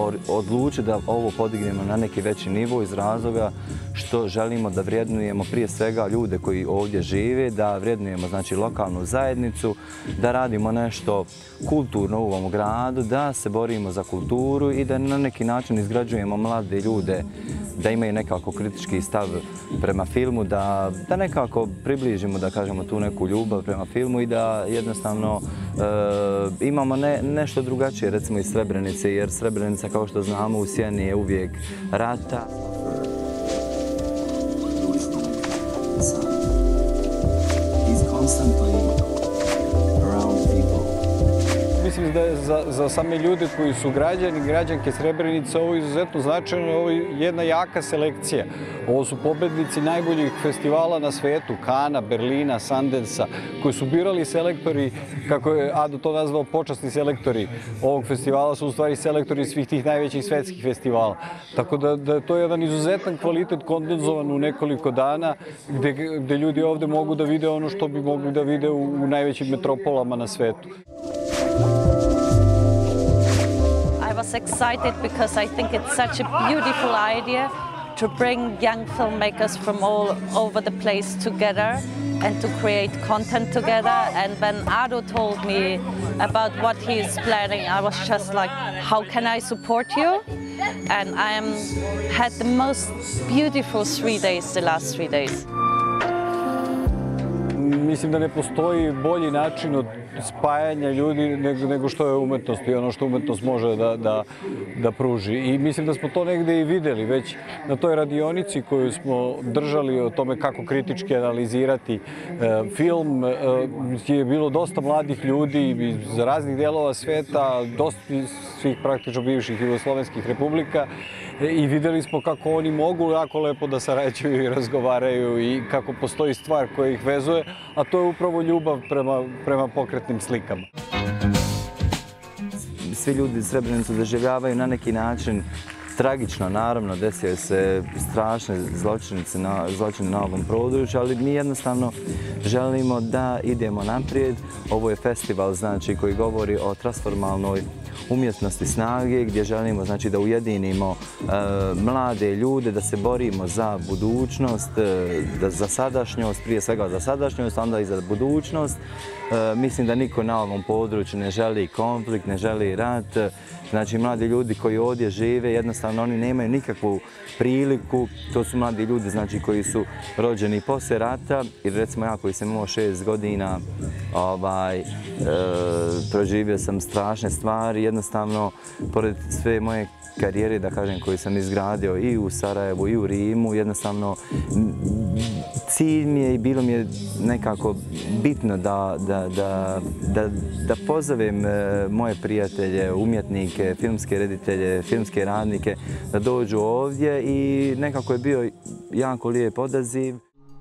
odlučili da ovo podignemo na neki veći nivo iz razloga što želimo da vrednujemo prije svega ljude koji ovdje žive, da vrednujemo znači lokalnu zajednicu, da radimo nešto kulturno u ovom gradu, da se borimo za kulturu i da na neki način izgrađujemo mlade ljude, da imaju nekako kritički stav prema filmu, da nekako približimo, da kažemo, tu neku ljubav prema filmu i da jednostavno imamo nešto drugačije, recimo iz Srebrenice, jer Srebrenica, kao što znamo, u sjeni je uvijek rata. Mislim da je za same ljude koji su građani i građanke Srebrenice ovo izuzetno značajno, ovo je jedna jaka selekcija. Ovo su pobednici najboljih festivala na svetu, Kana, Berlina, Sundancea, koji su birali selektori, kako je Ado to nazvao, počasni selektori ovog festivala su u stvari selektori svih tih najvećih svetskih festivala. Tako da je to jedan izuzetan kvalitet kondenzovan u nekoliko dana gde ljudi ovde mogu da vide ono što bi mogli da vide u najvećim metropolama na svetu. I was excited because I think it's such a beautiful idea to bring young filmmakers from all over the place together and to create content together. And when Ado told me about what he's planning, I was just like, how can I support you? And I had the most beautiful 3 days, the last 3 days. Mislim da ne postoji bolji način od spajanja ljudi nego što je umetnost i ono što umetnost može da pruži. I mislim da smo to negde i videli već na toj radionici koju smo držali o tome kako kritički analizirati film. Je bilo dosta mladih ljudi iz raznih delova sveta, dosta svih praktično bivših jugoslovenskih republika i videli smo kako oni mogu jako lepo da sarađuju i razgovaraju i kako postoji stvar koja ih vezuje, a to je upravo ljubav prema pokretnim slikama. Svi ljudi iz Srebrenicu doživljavaju na neki način tragično, naravno, desio se strašne zločine na ovom području, ali mi jednostavno želimo da idemo naprijed. Ovo je festival, znači, koji govori o transformalnoj umjetnosti snage, gdje želimo, znači, da ujedinimo mlade ljude, da se borimo za budućnost, za sadašnjost, prije svega za sadašnjost, onda i za budućnost. Mislim da niko na ovom području ne želi konflikt, ne želi rat. Znači, mladi ljudi koji ovdje žive, jednostavno oni nemaju nikakvu priliku. To su mladi ljudi, znači, koji su rođeni poslije rata. I recimo ja koji sam imao 6 godina, proživio sam strašne stvari. Jednostavno, pored sve moje karijere, da kažem, koju sam izgradio i u Sarajevu i u Rimu, jednostavno cilj mi je i bilo mi je nekako bitno da pozovem moje prijatelje, umjetnike, filmske reditelje, filmske radnike da dođu ovdje i nekako je bio jako lijep odaziv.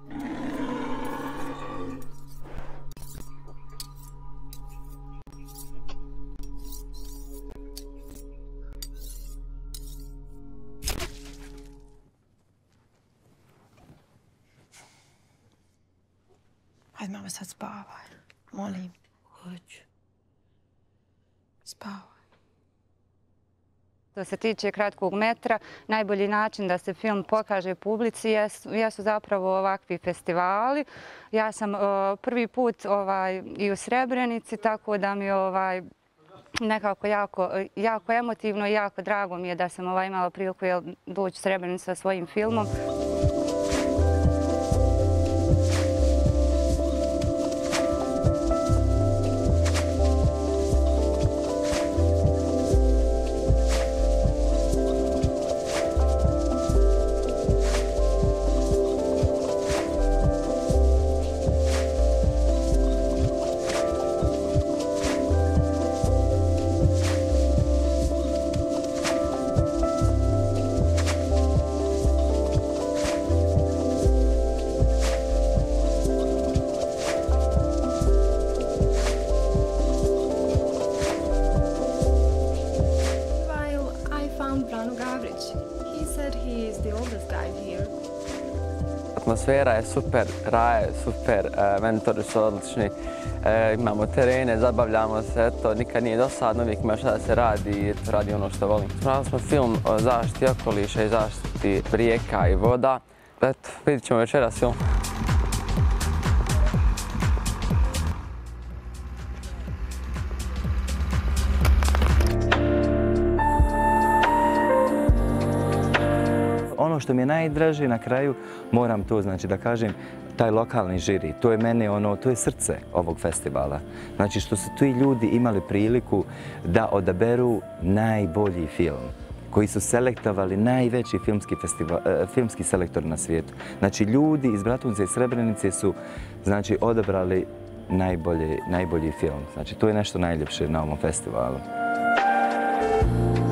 Ajde, mama, sad spavaj. Molim. Hoću. Spavaj. Što se tiče kratkog metra, najbolji način da se film pokaže publici jesu zapravo ovakvi festivali. Ja sam prvi put i u Srebrenici, tako da mi je nekako jako emotivno i jako drago mi je da sam imala priliku doći u Srebrenicu sa svojim filmom. atmosfera je super, Raja je super, mentori su odlični, imamo terene, zabavljamo se, eto, nikad nije dosadno, uvijek ima šta da se radi i radi ono što volim. Pravili smo film o zaštiti okoliša i zaštiti rijeka i voda. Eto, vidit ćemo večeras film. Ono što mi je najdraže na kraju, moram to znači da kažem, taj lokalni žiri, to je mene ono, to je srce ovog festivala. Znači što su ti ljudi imali priliku da odaberu najbolji film, koji su selektovali najveći filmski selektor na svijetu. Znači ljudi iz Bratunca i Srebrenice su znači odabrali najbolji film. Znači to je nešto najljepše na ovom festivalu.